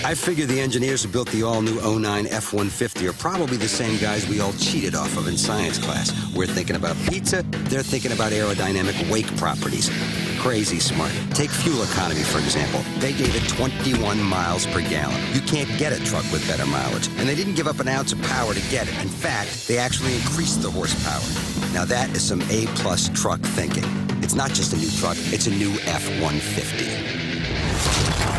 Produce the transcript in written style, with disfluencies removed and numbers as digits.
I figure the engineers who built the all-new '09 F-150 are probably the same guys we all cheated off of in science class. We're thinking about pizza, they're thinking about aerodynamic wake properties. Crazy smart. Take fuel economy, for example. They gave it 21 miles per gallon. You can't get a truck with better mileage. And they didn't give up an ounce of power to get it. In fact, they actually increased the horsepower. Now that is some A-plus truck thinking. It's not just a new truck, it's a new F-150.